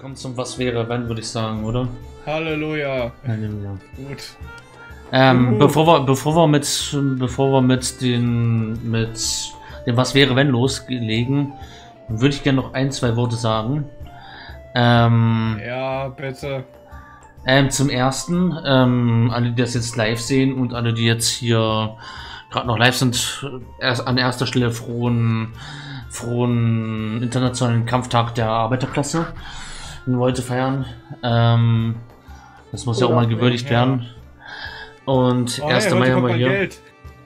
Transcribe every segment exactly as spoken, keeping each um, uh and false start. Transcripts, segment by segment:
Kommt zum Was wäre, wenn, würde ich sagen, oder? Halleluja. Halleluja. Gut. Ähm, Uh. bevor wir, bevor wir mit, bevor wir mit den, mit dem Was wäre, wenn loslegen, würde ich gerne noch ein, zwei Worte sagen. Ähm, Ja, bitte. Ähm, zum ersten, ähm, alle, die das jetzt live sehen und alle, die jetzt hier gerade noch live sind, erst an erster Stelle frohen, frohen internationalen Kampftag der Arbeiterklasse, den wir heute feiern. Ähm, das muss ja auch mal gewürdigt ja. werden. Und Oh, erster hey, Mai haben wir hier. Geld.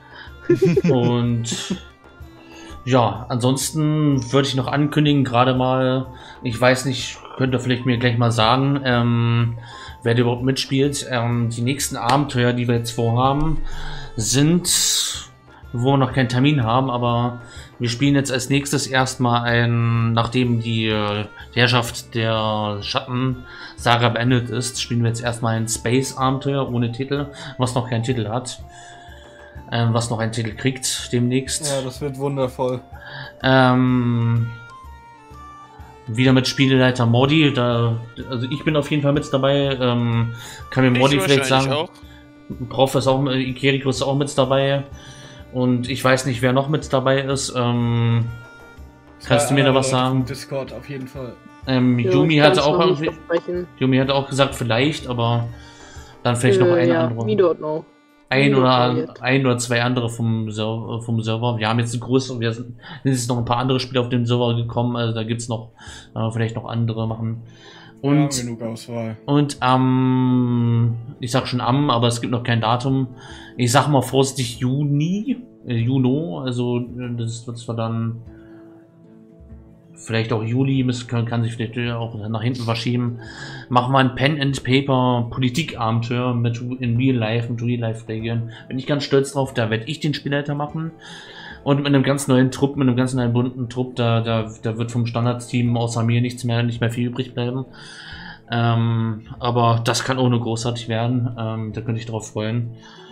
Und ja, ansonsten würde ich noch ankündigen, gerade mal, ich weiß nicht, könnt ihr vielleicht mir gleich mal sagen, ähm, wer da überhaupt mitspielt. Ähm, die nächsten Abenteuer, die wir jetzt vorhaben, sind, wo wir noch keinen Termin haben, aber wir spielen jetzt als nächstes erstmal ein, nachdem die, äh, die Herrschaft der Schatten-Saga beendet ist, spielen wir jetzt erstmal ein Space-Abenteuer ohne Titel, was noch keinen Titel hat. Ähm, was noch einen Titel kriegt demnächst. Ja, das wird wundervoll. Ähm, wieder mit Spieleleiter Mordi. Da, also ich bin auf jeden Fall mit dabei. Ähm, kann mir Mordi vielleicht sagen. Auch. Prof ist auch, Ikeriko ist auch mit dabei. Und ich weiß nicht, wer noch mit dabei ist. Ähm, kannst du mir da was sagen? Discord auf jeden Fall. Ähm, ja, Yumi hatte auch Yumi hatte auch gesagt vielleicht, aber dann vielleicht äh, noch eine ja, andere. We don't know. Ein oder, ein oder zwei andere vom Server, vom Server. Wir haben jetzt eine größere, wir sind, sind jetzt noch ein paar andere Spiele auf dem Server gekommen, also da gibt es noch, äh, vielleicht noch andere machen. Und, ja, genug Auswahl. Und am, ähm, ich sag schon am, aber es gibt noch kein Datum. Ich sag mal vorsichtig Juni, äh, Juno, also das wird zwar dann vielleicht auch Juli, kann, kann sich vielleicht auch nach hinten verschieben. Machen wir ein Pen and Paper Politikabenteuer mit in Real Life, mit Real Life Regeln. Bin ich ganz stolz drauf, da werde ich den Spielleiter machen. Und mit einem ganz neuen Trupp, mit einem ganz neuen bunten Trupp, da, da, da wird vom Standardteam außer mir nichts mehr, nicht mehr viel übrig bleiben. Ähm, aber das kann ohne großartig werden. Ähm, da könnte ich drauf freuen.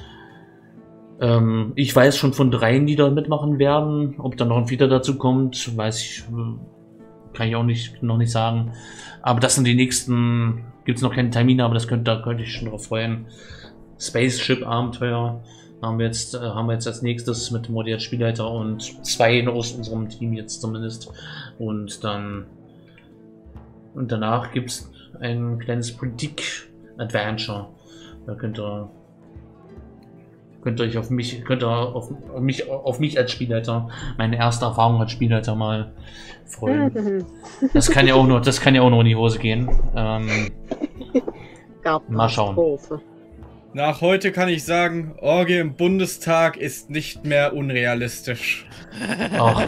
Ähm, ich weiß schon von dreien, die da mitmachen werden. Ob da noch ein Vierter dazu kommt, weiß ich. Kann ich auch nicht, noch nicht sagen. Aber das sind die nächsten, gibt es noch keine Termine, aber das könnte, da könnte ich schon drauf freuen. Spaceship Abenteuer haben wir jetzt, äh, haben wir jetzt als nächstes mit Modi als Spielleiter und zwei aus unserem Team jetzt zumindest. Und dann, und danach gibt es ein kleines Politik-Adventure. Da könnt ihr, könnt ihr euch auf mich, könnt ihr auf, auf mich, auf mich als Spielleiter, meine erste Erfahrung als Spielleiter mal freuen. Das kann ja auch nur, das kann ja auch nur in die Hose gehen. Ähm, mal schauen. Nach heute kann ich sagen, Orgie im Bundestag ist nicht mehr unrealistisch. Auch.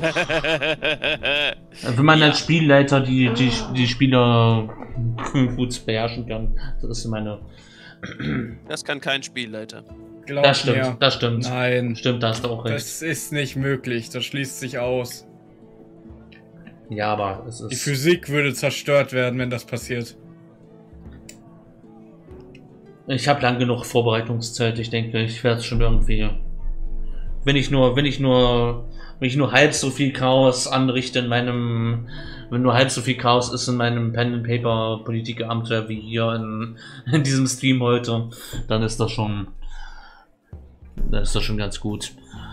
Wenn man ja. als Spielleiter die, die, die Spieler gut beherrschen kann, das ist meine. Das kann kein Spielleiter. Glaub das stimmt, mir. das stimmt. Nein. Stimmt, da hast du auch recht. Das ist nicht möglich, das schließt sich aus. Ja, aber es ist... Die Physik würde zerstört werden, wenn das passiert. Ich habe lang genug Vorbereitungszeit, ich denke, ich werde es schon irgendwie... Wenn ich nur, wenn ich nur, wenn ich nur halb so viel Chaos anrichte in meinem... Wenn nur halb so viel Chaos ist in meinem Pen-and-Paper-Politik-Abenteuer wie hier in, in diesem Stream heute, dann ist das schon... Dann ist das schon ganz gut.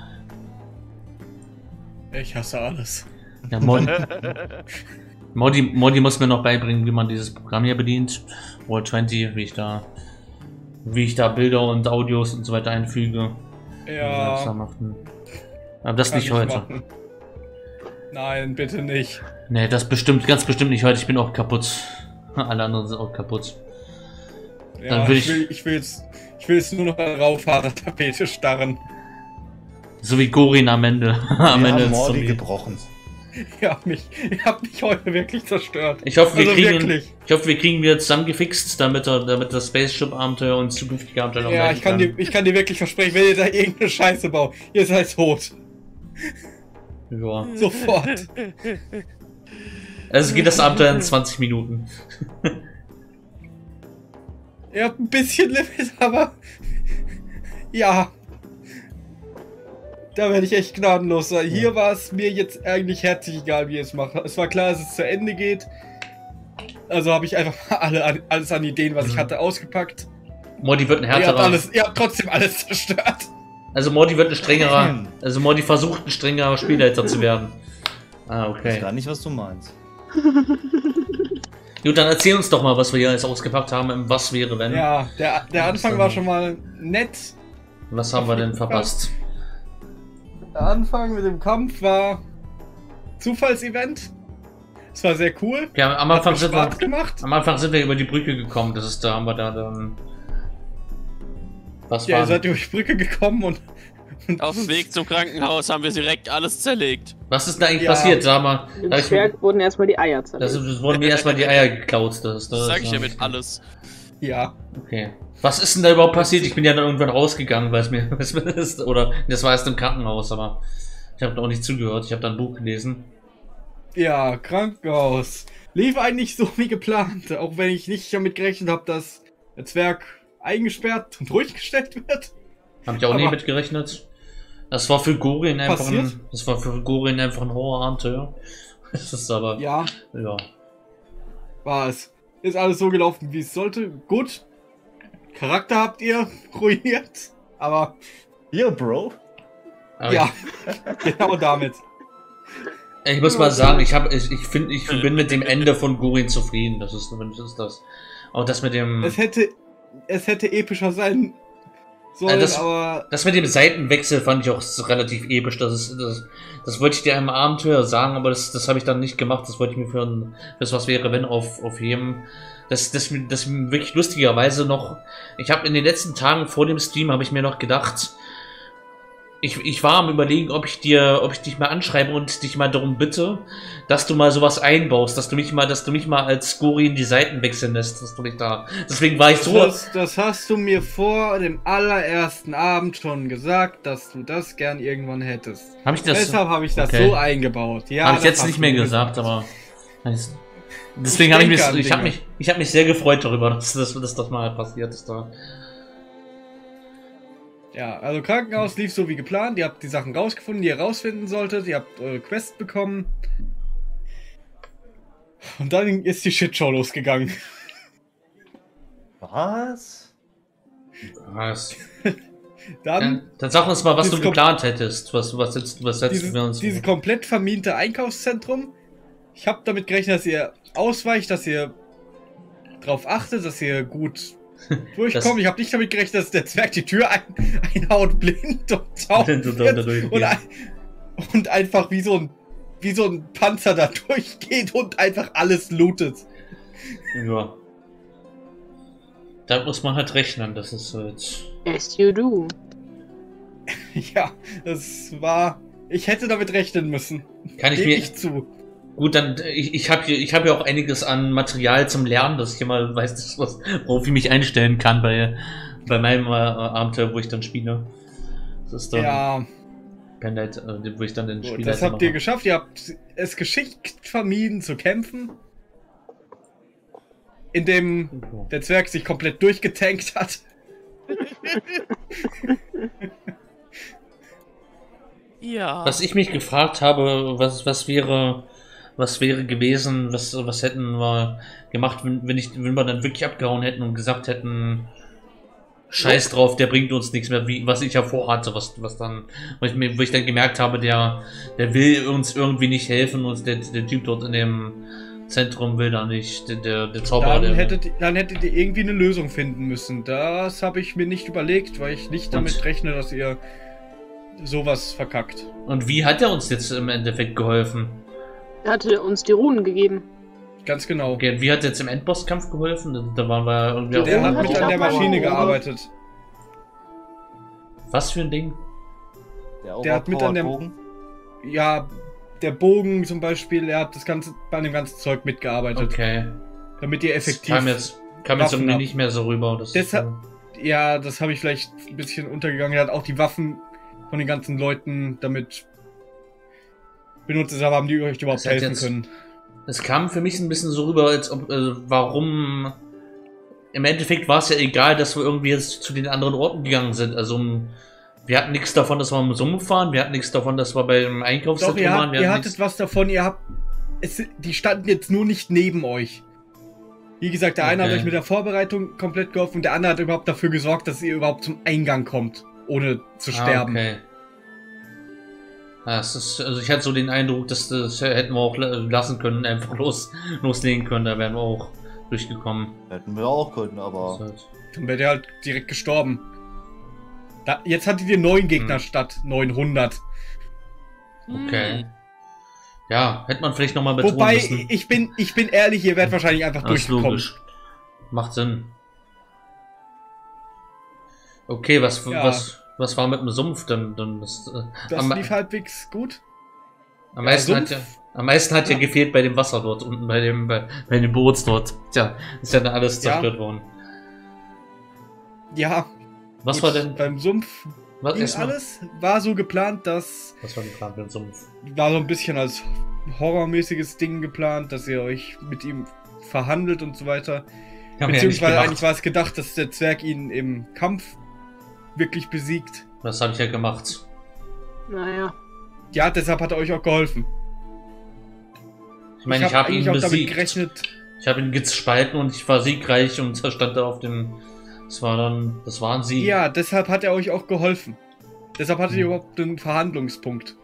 Ich hasse alles. Ja, Modi, Modi, Modi muss mir noch beibringen, wie man dieses Programm hier bedient. Roll zwanzig, wie ich da, wie ich da Bilder und Audios und so weiter einfüge. Ja. Aber das nicht heute. Machen. Nein, bitte nicht. Nee, das bestimmt, ganz bestimmt nicht heute. Ich bin auch kaputt. Alle anderen sind auch kaputt. Ja, Dann will ich, ich, will, ich will jetzt, ich will jetzt nur noch an Rauffahrertapete starren. So wie Gorin am Ende. am Wir Ende haben ist Mordi so gebrochen. Ihr habt mich, ihr habt mich heute wirklich zerstört. Ich hoffe, wir also kriegen, wirklich. ich hoffe, wir kriegen wir zusammengefixt, damit, er, damit das Spaceship-Abenteuer und zukünftige Abenteuer noch Ja, ich kann, kann. Dir, ich kann dir wirklich versprechen, wenn ihr da irgendeine Scheiße baut, ihr seid tot. Ja. Sofort. Also geht das Abenteuer in zwanzig Minuten. Ihr habt ein bisschen Limit, aber... Ja. Da werde ich echt gnadenlos sein. Hier war es mir jetzt eigentlich herzlich egal, wie ich es mache. Es war klar, dass es zu Ende geht. Äh, Also habe ich einfach mal alle, alles an Ideen, was ich hatte, ausgepackt. Morty wird ein Ihr habt, härterer. alles, ihr habt trotzdem alles zerstört. Also Morty wird ein strengerer. Also Morty versucht ein strengerer Spielleiter zu werden. Ah, Ich weiß okay. gar nicht, was du meinst. Gut, dann erzähl uns doch mal, was wir hier alles ausgepackt haben im Was wäre wenn. Ja, der, der Anfang war schon mal nett. Was haben wir denn verpasst? Der Anfang mit dem Kampf war Zufallsevent. Es war sehr cool. Ja, am Hat Anfang mir sind wir. Spaß gemacht. Am Anfang sind wir über die Brücke gekommen. Das ist da, haben wir da dann. Was Ja, ihr war? seid über die Brücke gekommen und. und Auf dem Weg zum Krankenhaus haben wir direkt alles zerlegt. Was ist denn eigentlich Ja. passiert? Sag mal. Dem Hab ich, Zwerg wurden erstmal die Eier das, zerlegt. das wurden mir erstmal die Eier geklaut. Das, das, Das sag ich ja ja mit alles. Ja. Okay. Was ist denn da überhaupt passiert? Ich bin ja dann irgendwann rausgegangen, weil es mir, weil es mir ist. Oder das war erst im Krankenhaus, aber ich habe auch nicht zugehört. Ich habe dann ein Buch gelesen. Ja, Krankenhaus. Lief eigentlich so wie geplant. Auch wenn ich nicht damit gerechnet habe, dass der Zwerg eingesperrt und ruhig gestellt wird. Habe ich auch nie Aber- mit gerechnet. Das war für Gorin einfach Passiert? ein, das war für Gorin einfach ein Horrorabenteuer. Das ist aber, ja. Ja, war es. Ist alles so gelaufen, wie es sollte. Gut. Charakter habt ihr ruiniert. Aber Hier, Bro. Aber ja, genau damit. ich, ich muss mal sagen, ich habe, ich, ich finde, ich bin mit dem Ende von Gorin zufrieden. Das ist, das ist das. Auch das mit dem, Es hätte, es hätte epischer sein sollen, Ja, das- aber das mit dem Seitenwechsel fand ich auch so relativ episch. Das ist, das, das wollte ich dir im Abenteuer sagen, aber das, das habe ich dann nicht gemacht. Das wollte ich mir für ein, das was wäre, wenn auf, aufheben. Das, das, das wirklich lustigerweise noch. Ich habe in den letzten Tagen vor dem Stream habe ich mir noch gedacht, ich, ich war am Überlegen, ob ich dir, ob ich dich mal anschreibe und dich mal darum bitte, dass du mal sowas einbaust, dass du mich mal, dass du mich mal als Gorin die Seiten wechseln lässt, dass du mich da. Deswegen war ich so. das, das hast du mir vor dem allerersten Abend schon gesagt, dass du das gern irgendwann hättest. Habe ich das? Deshalb habe ich das okay. so eingebaut. Ja, Habe ich das jetzt hast nicht du mehr mir gesagt, aber. Deswegen habe ich mich, denke an ich habe Dinge. mich, ich habe mich sehr gefreut darüber, dass das, dass das mal passiert ist da. Ja, also Krankenhaus lief so wie geplant. Ihr habt die Sachen rausgefunden, die ihr rausfinden solltet. Ihr habt eure Quest bekommen. Und dann ist die Shitshow losgegangen. Was? Was? Dann Dann, dann sag uns mal, was du dieses Kom- geplant hättest. Was, was jetzt, was setzt dieses, wir uns? dieses komplett vermiente Einkaufszentrum. Ich habe damit gerechnet, dass ihr ausweicht, dass ihr drauf achtet, dass ihr gut durchkommt. Ich habe nicht damit gerechnet, dass der Zwerg die Tür ein, einhaut, blind und taub Blind und wird da durchgeht. und, ein, und einfach wie so ein wie so ein Panzer da durchgeht und einfach alles lootet. Ja. Da muss man halt rechnen, das ist so jetzt. Yes, you do. Ja, das war. Ich hätte damit rechnen müssen. Kann ich Gebe mir. ich zu. Gut, dann, ich, ich habe hier, ich habe ja auch einiges an Material zum Lernen, dass ich immer weiß, dass was, worauf ich mich einstellen kann bei, bei meinem äh, Abenteuer, wo ich dann spiele. Das ist dann, Ja, Pendant, äh, wo ich dann den gut, Spiel das habt ihr geschafft. Ihr habt es geschickt vermieden zu kämpfen. Indem der Zwerg sich komplett durchgetankt hat. Ja. Was ich mich gefragt habe, was, was wäre, was wäre gewesen, was, was hätten wir gemacht, wenn, wenn, ich, wenn wir dann wirklich abgehauen hätten und gesagt hätten, Scheiß drauf, der bringt uns nichts mehr, wie, was ich ja vorhatte, was, was dann, wo ich, mir, wo ich dann gemerkt habe, der, der will uns irgendwie nicht helfen und der, der Typ dort in dem Zentrum will da nicht, der, der, der Zauberer, Dann der, hättet, dann hättet ihr irgendwie eine Lösung finden müssen. Das habe ich mir nicht überlegt, weil ich nicht damit Und? rechne, dass ihr sowas verkackt. Und wie hat er uns jetzt im Endeffekt geholfen? Er hatte uns die Runen gegeben. Ganz genau. Okay, wie hat er jetzt im Endbosskampf geholfen? Da, da waren wir irgendwie Der Der auch- hat hat mit ich an der auch mal Maschine gehört. gearbeitet. Was für ein Ding? Der hat mit an der- Bogen? Ja, der Bogen zum Beispiel, er hat das ganze, bei dem ganzen Zeug mitgearbeitet. Okay. Damit ihr Das effektiv. kam jetzt, kam jetzt Waffen irgendwie ab. nicht mehr so rüber. Das Deshalb- ist, äh, Ja, das habe ich vielleicht ein bisschen untergegangen. Er hat auch die Waffen von den ganzen Leuten damit benutzt, deshalb haben die euch überhaupt Das hat helfen jetzt- können. es kam für mich ein bisschen so rüber, als ob, äh, warum. Im Endeffekt war es ja egal, dass wir irgendwie jetzt zu den anderen Orten gegangen sind. Also, m, wir hatten nichts davon, dass wir im Sumpf fahren, wir hatten nichts davon, dass wir beim Doch, Einkaufszentrum ihr, waren. habt, Wir ihr hatten hattet nichts. was davon, ihr habt. Es, die standen jetzt nur nicht neben euch. Wie gesagt, der eine Okay. hat euch mit der Vorbereitung komplett geholfen und der andere hat überhaupt dafür gesorgt, dass ihr überhaupt zum Eingang kommt, ohne zu sterben. Ah, okay. Ja, es ist, also ich hatte so den Eindruck, dass das hätten wir auch lassen können, einfach los, loslegen können, da wären wir auch durchgekommen. Hätten wir auch können, aber. Das ist Dann wärt ihr halt direkt gestorben. Da, jetzt hattet ihr neun Gegner Hm. statt neunhundert. halt, okay. Ja, hätte man vielleicht nochmal betonen Wobei, müssen. ich bin, ich bin ehrlich, ihr werdet wahrscheinlich einfach Das ist durchgekommen. logisch. Macht Sinn. Okay, was, Ja. was, was war mit dem Sumpf denn? denn das, äh, Das am, lief halbwegs gut. am ja, meisten hat Sumpf. ja, am meisten hat ja Ja. gefehlt bei dem Wasser dort unten, bei dem, bei, bei den Boots dort. Tja, ist ja dann alles Ja. zerstört worden. Ja. Was gut, war denn, Beim Sumpf was, ging erstmal- alles. War so geplant, dass. was war geplant mit dem Sumpf? War so ein bisschen als horrormäßiges Ding geplant, dass ihr euch mit ihm verhandelt und so weiter. Haben wir ja nicht Beziehungsweise gemacht. eigentlich war es gedacht, dass der Zwerg ihn im Kampf wirklich besiegt. Das habe ich ja gemacht. Naja. Ja, deshalb hat er euch auch geholfen. Ich meine, ich, hab habe ihn eigentlich auch damit besiegt. gerechnet. Ich habe ihn gespalten und ich war siegreich und er stand da auf dem. Das war dann. Das waren sie. Ja, deshalb hat er euch auch geholfen. Deshalb hattet ihr Hm. überhaupt einen Verhandlungspunkt.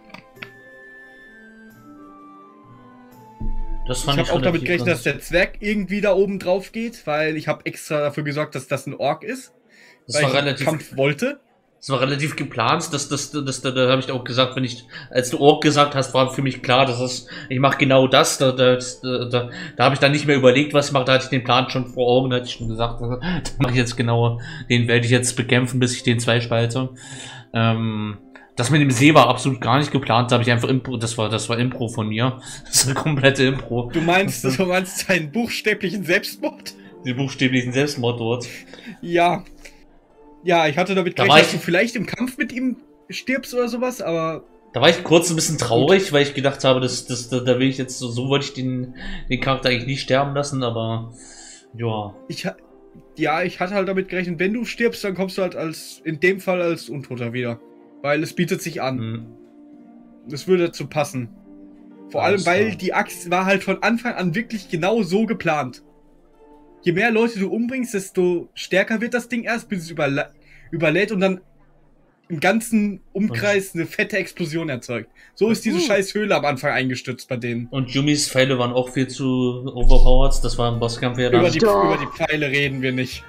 Das Ich fand habe auch damit relativ gerechnet, dass ganz- der Zwerg irgendwie da oben drauf geht, weil ich habe extra dafür gesorgt, dass das ein Ork ist. Das weil war ich den relativ. Kampf wollte. Das war relativ geplant, das, das, das, da, da habe ich auch gesagt, wenn ich, als du Ork gesagt hast, war für mich klar, dass es, ich mache genau das, da, da, da, da, da habe ich dann nicht mehr überlegt, was ich mache, da hatte ich den Plan schon vor Augen, da hatte ich schon gesagt, da mache ich jetzt genau, den werde ich jetzt bekämpfen, bis ich den zweispalte. Ähm, das mit dem See war absolut gar nicht geplant, da habe ich einfach Impro, das war, das war Impro von mir, das war komplette Impro. Du meinst, du meinst einen buchstäblichen Selbstmord? Den buchstäblichen Selbstmord dort. Ja. Ja, ich hatte damit Da gerechnet, war dass ich- du vielleicht im Kampf mit ihm stirbst oder sowas, aber Da war ich kurz ein bisschen traurig, weil ich gedacht habe, das, das, da, da will ich jetzt, so, so wollte ich den, den Charakter eigentlich nicht sterben lassen, aber ja. ich ha- ja, ich hatte halt damit gerechnet, wenn du stirbst, dann kommst du halt als, in dem Fall als Untoter wieder. Weil es bietet sich an. Hm. Es würde dazu passen. Vor Alles allem, weil klar. die Axt war halt von Anfang an wirklich genau so geplant. Je mehr Leute du umbringst, desto stärker wird das Ding erst, bis es überla überlädt und dann im ganzen Umkreis eine fette Explosion erzeugt. So ist diese Uh. scheiß Höhle am Anfang eingestürzt bei denen. Und Yumis Pfeile waren auch viel zu overpowered, das war im Bosskampf ja dann. Über die, Doch. über die Pfeile reden wir nicht.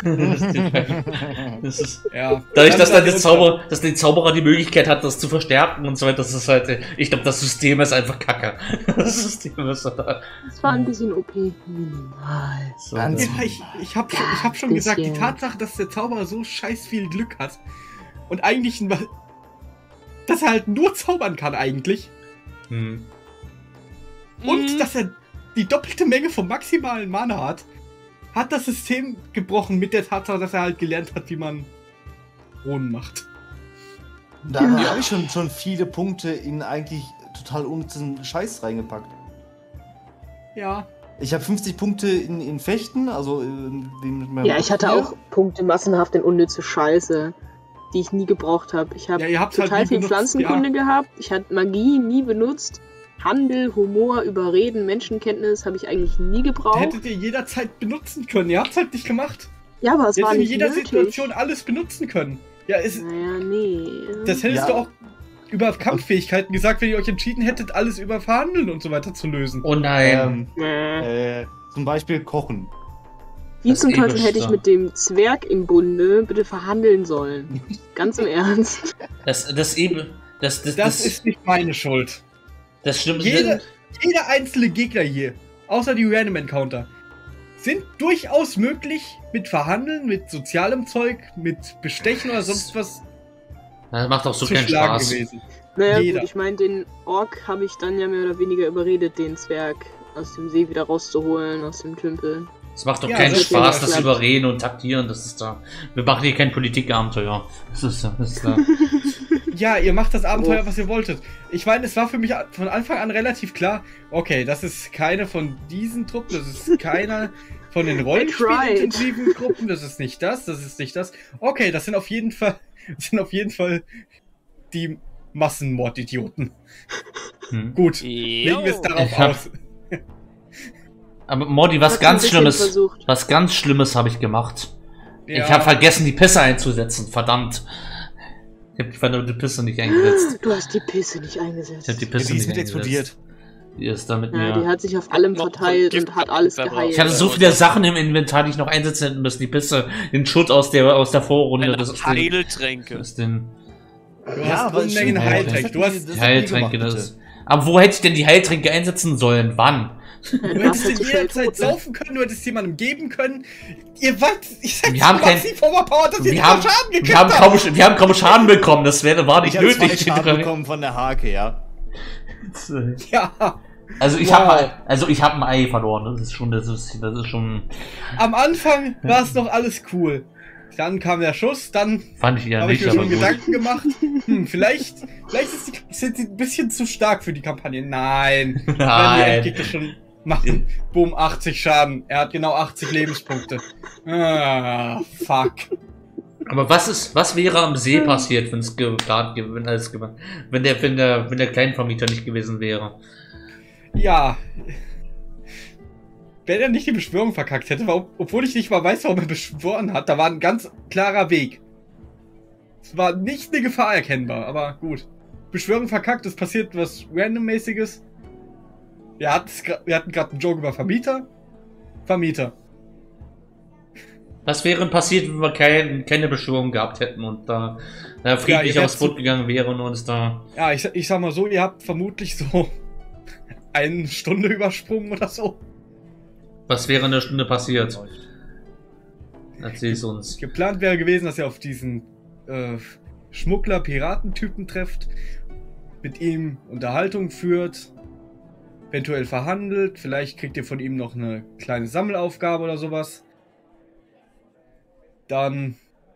Das ist, Ja. dadurch, dass dann der der Zauberer, dass der Zauberer die Möglichkeit hat, das zu verstärken und so weiter, das ist halt, ich glaube, das System ist einfach kacke. Das System ist da. Das war ein bisschen O P. Minimal. So, Ganz- Ja, ich, ich habe schon, ich hab schon gesagt, die Bisschen. Tatsache, dass der Zauberer so scheiß viel Glück hat und eigentlich, ein, dass er halt nur zaubern kann eigentlich hm. und dass er die doppelte Menge vom maximalen Mana hat, hat das System gebrochen mit der Tatsache, dass er halt gelernt hat, wie man Runen macht. Da Ja. habe ich schon, schon viele Punkte in eigentlich total unnützen Scheiß reingepackt. Ja. Ich habe fünfzig Punkte in, in Fechten, also in, in mit meinem Ja, ich hatte Rapier. auch Punkte massenhaft in unnütze Scheiße, die ich nie gebraucht habe. Ich habe Ja, ihr habt's halt total nie viel benutzt, Pflanzenkunde gehabt. Ich hatte Magie nie benutzt. Handel, Humor, Überreden, Menschenkenntnis habe ich eigentlich nie gebraucht. Hättet ihr jederzeit benutzen können. Ihr habt's halt nicht gemacht. Ja, aber es Ihr war hättet in nicht jeder nötig. Situation alles benutzen können. Ja, ist, Naja, nee. das hättest Ja. du auch über Kampffähigkeiten gesagt, wenn ihr euch entschieden hättet, alles über Verhandeln und so weiter zu lösen. Oh nein. Ähm, Äh. äh, zum Beispiel Kochen. Wie das zum ist Teufel episch, hätte ich so. mit dem Zwerg im Bunde bitte verhandeln sollen? Ganz im Ernst. Das, das eben, das, das, Das das, ist nicht meine Schuld. das stimmt. Jeder, jeder einzelne Gegner hier, außer die Random Encounter, sind durchaus möglich mit Verhandeln, mit sozialem Zeug, mit Bestechen oder sonst was Das macht auch so zu keinen schlagen Spaß. gewesen. Naja, Jeder. gut, ich meine, den Ork habe ich dann ja mehr oder weniger überredet, den Zwerg aus dem See wieder rauszuholen, aus dem Tümpel. Es macht doch Ja, keinen das ist Spaß, ja das klar. Überreden und Taktieren, das ist da. Wir machen hier kein Politikabenteuer. Das ist, das ist da. Ja, ihr macht das Abenteuer, Oh. was ihr wolltet. Ich meine, es war für mich von Anfang an relativ klar, okay, das ist keine von diesen Truppen, das ist keiner von den Rollenspielintensiven Gruppen, das ist nicht das, das ist nicht das. Okay, das sind auf jeden Fall, das sind auf jeden Fall die Massenmordidioten. Hm. Gut, legen wir es darauf Ich hab- aus. Aber Mordi, was Hat ein ganz bisschen Schlimmes, versucht. was ganz Schlimmes habe ich gemacht. Ja. Ich habe vergessen, die Pisse einzusetzen, verdammt. Ich habe die verdammte Pisse nicht eingesetzt. Du hast die Pisse nicht Ich eingesetzt. habe die Ja, Pisse die ist nicht mit explodiert. eingesetzt. Die ist da mit Ja, die mir. hat sich auf allem noch verteilt Gift und hat alles verbraucht. geheilt. Ich hatte so viele Sachen im Inventar, die ich noch einsetzen hätte müssen. Die Pisse, den Schutt aus der, aus der Vorrunde. Eine Das ist den, Heiltränke. das ist den Du Ja, hast aber ist Unmengen schon- Heiltränke. das Du hat hast, die- die das hat die Heiltränke. gemacht, Das. Aber wo hätte ich denn die Heiltränke einsetzen sollen? Wann? Ja, du du hättest warst halt in zu jeder schnell Zeit tot, ne? saufen können, du hättest jemandem geben können. Ihr wart, ich sag Wir haben kein- massiv overpowered, dass ihr Wir nicht haben, mal Schaden gekriegt wir, haben habt. kaum, wir haben kaum Schaden bekommen. Das wäre, war nicht Ich habe zwei nötig. Schaden bekommen von der Hake, ja. Ja, Also ich Wow. habe also ich habe ein Ei verloren. Das ist schon, das ist, das ist schon, am Anfang war es noch alles cool. Dann kam der Schuss, dann fand ich ja habe ich nicht, mir aber schon gut. Gedanken gemacht. Hm, vielleicht, vielleicht ist die, sind sie ein bisschen zu stark für die Kampagne. Nein. Wenn die Nein. Endgegner schon machen. Boom, achtzig Schaden. Er hat genau achtzig Lebenspunkte. Ah, fuck. Aber was ist, was wäre am See passiert, wenn es geplant, ge- wenn alles gemacht, wenn der, wenn der, wenn der Kleinvermieter nicht gewesen wäre? Ja. Wenn er nicht die Beschwörung verkackt hätte, war, obwohl ich nicht mal weiß, warum er beschworen hat, da war ein ganz klarer Weg. Es war nicht eine Gefahr erkennbar, aber gut. Beschwörung verkackt, es passiert was Randommäßiges. Wir, hatten's gra- wir hatten gerade einen Joke über Vermieter. Vermieter. Was wäre passiert, wenn wir kein, keine Beschwörung gehabt hätten und da, da friedlich ihr aufs wärt Boot gegangen wären und uns da. Ja, ich, ich sag mal so, ihr habt vermutlich so eine Stunde übersprungen oder so. Was wäre in der Stunde passiert? Erzähl es uns. Geplant wäre gewesen, dass ihr auf diesen äh, Schmuggler-Piratentypen trefft, mit ihm Unterhaltung führt, eventuell verhandelt, vielleicht kriegt ihr von ihm noch eine kleine Sammelaufgabe oder sowas. Dann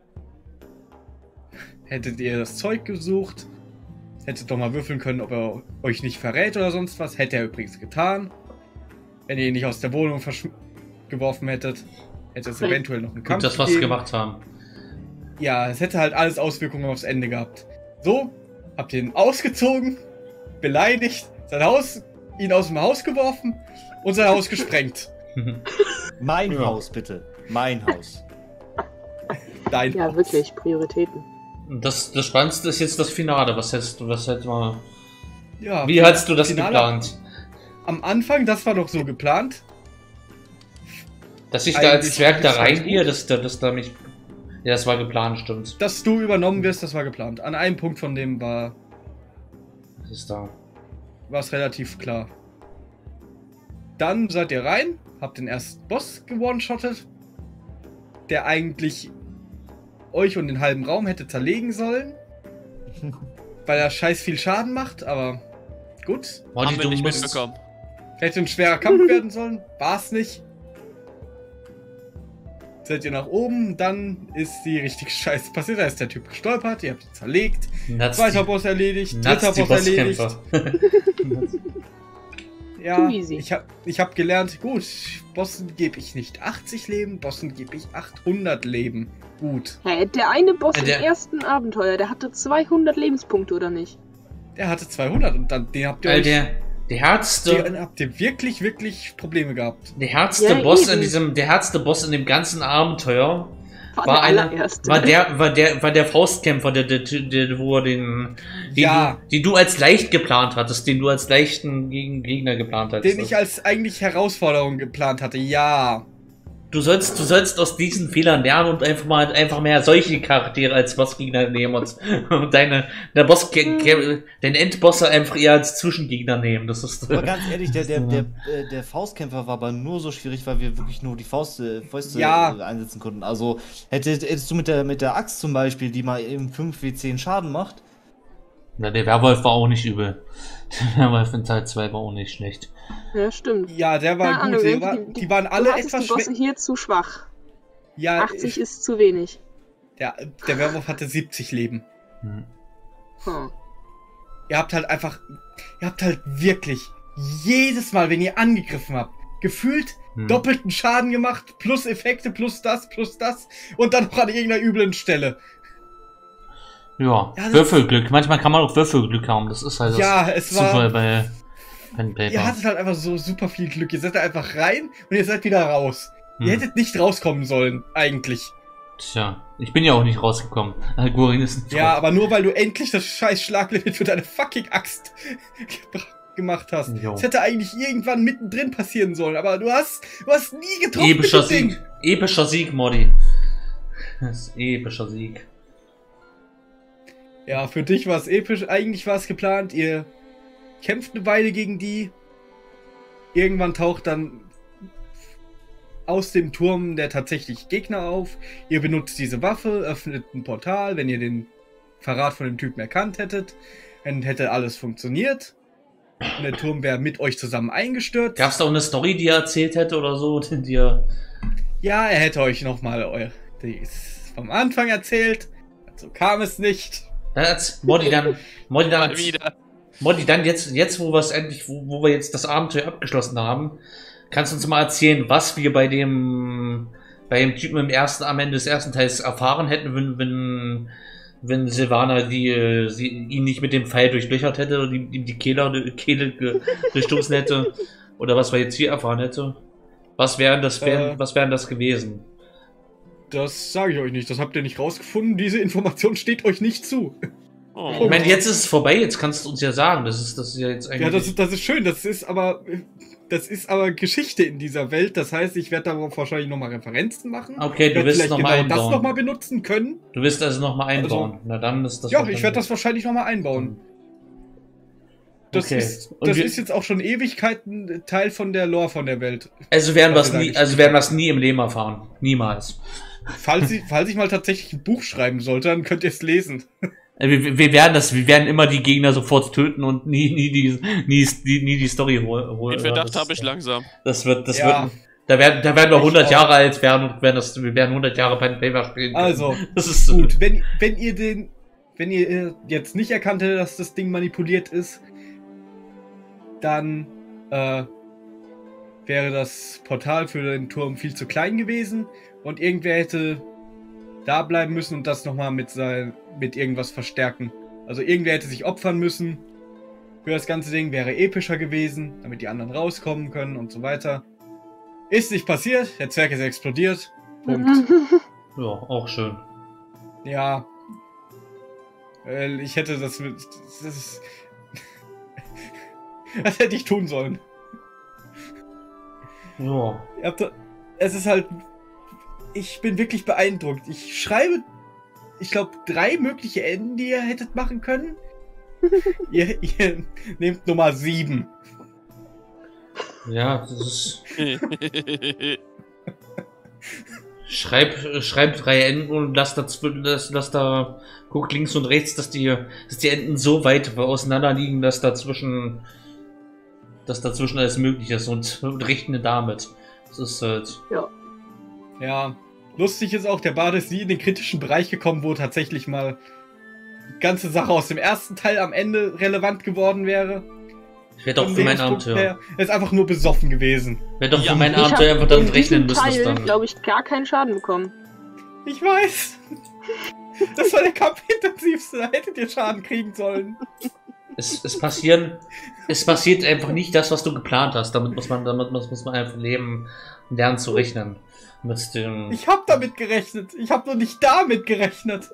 hättet ihr das Zeug gesucht, hättet doch mal würfeln können, ob er euch nicht verrät oder sonst was. Hätte er übrigens getan. Wenn ihr ihn nicht aus der Wohnung geworfen hättet, hätte es eventuell noch einen Kampf Gut, dass wir es gegeben. gemacht haben. Ja, es hätte halt alles Auswirkungen aufs Ende gehabt. So, habt ihr ihn ausgezogen, beleidigt, sein Haus, ihn aus dem Haus geworfen und sein Haus gesprengt. Mein Ja. Haus, bitte. Mein Haus. Dein Ja, Haus. wirklich, Prioritäten. Das, das Spannendste ist jetzt das Finale. Was hättest du, was hättest du, Ja, wie hast du das Finale- geplant? Am Anfang, das war doch so geplant. Dass ich da als Eigentlich Zwerg da ist alles reingehe, gut. dass, da- dass da mich. Ja, das war geplant, stimmt. Dass du übernommen wirst, das war geplant. An einem Punkt von dem war Das ist da. war es relativ klar. Dann seid ihr rein, habt den ersten Boss gewone-shottet, der eigentlich euch und den halben Raum hätte zerlegen sollen, weil er scheiß viel Schaden macht, aber gut. Morty, Haben wir du nicht musst, mitbekommen. Hätte ein schwerer Kampf werden sollen, war's nicht. Seid ihr nach oben, dann ist die richtige Scheiße passiert. Da ist der Typ gestolpert, ihr habt ihn zerlegt. Natz Zweiter die- Boss erledigt, Natz dritter die Boss erledigt. Bosskämpfer. Ja, Too easy. ich hab, ich hab gelernt, gut, Bossen gebe ich nicht achtzig Leben, Bossen gebe ich achthundert Leben. Gut. Hä, der eine Boss Der- im ersten Abenteuer, der hatte zweihundert Lebenspunkte, oder nicht? Der hatte zweihundert und dann den habt ihr Weil euch, der, der härteste, den habt ihr wirklich, wirklich Probleme gehabt. der härteste Ja, Boss eben. in diesem, der härteste Boss in dem ganzen Abenteuer War, war der einer, allererste. war der, war der, war der Faustkämpfer, der, der, der wo er den, den, Ja. du, den du als leicht geplant hattest, den du als leichten Gegen- Gegner geplant hattest. Den ich als eigentlich Herausforderung geplant hatte, ja. Du sollst, du sollst aus diesen Fehlern lernen und einfach mal einfach mehr solche Charaktere als Bossgegner nehmen und, und deine, der Boss, den Endbosse einfach eher als Zwischengegner nehmen. Das ist, Aber ganz ehrlich, der, der, der, äh, der Faustkämpfer war aber nur so schwierig, weil wir wirklich nur die Faust, äh, Fäuste Ja. äh, einsetzen konnten. Also hättest, hättest du mit der, mit der Axt zum Beispiel, die mal eben fünf wie zehn Schaden macht, ja, der Werwolf war auch nicht übel. Der Werwolf in Teil zwei war auch nicht schlecht. Ja, stimmt. Ja, der war Keine gut. Ahnung, Die, irgendwie war, die- die waren alle du hattest etwas die Bosse schwächer. hier zu schwach. Ja, achtzig ich, ist zu wenig. der, der Werwolf hatte siebzig Leben. Hm. Hm. Ihr habt halt einfach, ihr habt halt wirklich jedes Mal, wenn ihr angegriffen habt, gefühlt Hm. doppelten Schaden gemacht, plus Effekte, plus das, plus das und dann noch an irgendeiner üblen Stelle. Ja, Ja, das- Würfelglück. Manchmal kann man auch Würfelglück haben. Das ist halt das Ja, es Zufall war bei. Pen Paper. Ihr hattet halt einfach so super viel Glück. Ihr seid da einfach rein und ihr seid wieder raus. Hm. Ihr hättet nicht rauskommen sollen, eigentlich. Tja, ich bin ja auch nicht rausgekommen. Gurin ist nicht Ja, raus. aber nur weil du endlich das scheiß Schlaglimit für deine fucking Axt gemacht hast. Jo. Es hätte eigentlich irgendwann mittendrin passieren sollen, aber du hast, du hast nie getroffen. Epischer mit dem Ding. Sieg. Epischer Sieg, Modi. Das ist epischer Sieg. Ja, für dich war es episch. Eigentlich war es geplant. Ihr kämpft eine Weile gegen die. Irgendwann taucht dann aus dem Turm der tatsächlich Gegner auf. Ihr benutzt diese Waffe, öffnet ein Portal, wenn ihr den Verrat von dem Typen erkannt hättet. Dann hätte alles funktioniert. Und der Turm wäre mit euch zusammen eingestürzt. Gab es da auch eine Story, die er erzählt hätte oder so? Die er Ja, er hätte euch nochmal vom Anfang erzählt. So kam es nicht. Das, Modi, dann, Modi, dann, Mal wieder. Modi, dann jetzt, jetzt, wo wir es endlich, wo, wo wir jetzt das Abenteuer abgeschlossen haben, kannst du uns mal erzählen, was wir bei dem, bei dem Typen im ersten, am Ende des ersten Teils erfahren hätten, wenn, wenn, wenn Silvana die, sie, ihn nicht mit dem Pfeil durchlöchert hätte oder ihm die, die Kehle, Kehle ge- gestoßen hätte, oder was wir jetzt hier erfahren hätte. Was wären das, wären, Äh. was wären das gewesen? Das sage ich euch nicht. Das habt ihr nicht rausgefunden. Diese Information steht euch nicht zu. Oh. Ich meine, jetzt ist es vorbei, jetzt kannst du uns ja sagen, das ist, das ist ja jetzt eigentlich... Ja, das ist, das ist schön. Das ist aber, das ist aber Geschichte in dieser Welt. Das heißt, ich werde darauf wahrscheinlich nochmal Referenzen machen. Okay, du werde wirst vielleicht nochmal genau das einbauen. nochmal benutzen können. Du wirst also nochmal einbauen. Also, Na dann ist das... Ja, wahrscheinlich- ich werde das wahrscheinlich nochmal einbauen. Das, Okay. ist, Und das wir- ist jetzt auch schon Ewigkeiten Teil von der Lore von der Welt. Also werden wir was es wir da nie, geschrieben also werden wir es nie im Leben erfahren. Niemals. Falls ich, falls ich mal tatsächlich ein Buch schreiben sollte, dann könnt ihr es lesen. Äh, Wir, wir werden das, wir werden immer die Gegner sofort töten und nie, nie die, nie, nie, nie die Story holen. Den Verdacht habe ich langsam. Das wird, das Ja. wird, da werden, da werden wir Ich hundert auch. Jahre alt werden und werden das, wir werden hundert Jahre Pen Paper spielen können. Also, das ist gut, wenn, wenn ihr den, wenn ihr jetzt nicht erkannt hättet, dass das Ding manipuliert ist, dann äh, wäre das Portal für den Turm viel zu klein gewesen und irgendwer hätte da bleiben müssen und das nochmal mit sein, mit irgendwas verstärken. Also irgendwer hätte sich opfern müssen für das ganze Ding, wäre epischer gewesen, damit die anderen rauskommen können und so weiter. Ist nicht passiert, der Zwerg ist explodiert. Punkt. Ja, auch schön. Ja. Weil ich hätte das mit. Das ist. Das hätte ich tun sollen. Ja. Ihr habt da, es ist halt. Ich bin wirklich beeindruckt. Ich schreibe, ich glaube, drei mögliche Enden, die ihr hättet machen können. ihr, ihr nehmt Nummer sieben. Ja, das ist. Schreib, schreib drei Enden und lass, dazwischen, lass, lass da, guck links und rechts, dass die, dass die Enden so weit auseinander liegen, dass dazwischen, dass dazwischen alles möglich ist und, und rechne damit. Das ist halt. Ja. Ja. Lustig ist auch, der Bart ist nie in den kritischen Bereich gekommen, wo tatsächlich mal die ganze Sache aus dem ersten Teil am Ende relevant geworden wäre. Ich werde auch für mein Abenteuer. Er ist einfach nur besoffen gewesen. Ich werde auch Ja. für mein Ich hab Abenteuer einfach damit in rechnen diesem müssen, dass Teil, dann. glaube ich, gar keinen Schaden bekommen. Ich weiß. Das war der kampfintensivste. Da hättet ihr Schaden kriegen sollen. Es, es passieren, es passiert einfach nicht das, was du geplant hast. Damit muss man, damit muss, muss man einfach leben und lernen zu rechnen. Mit dem, Ich hab damit gerechnet. Ich hab nur nicht damit gerechnet.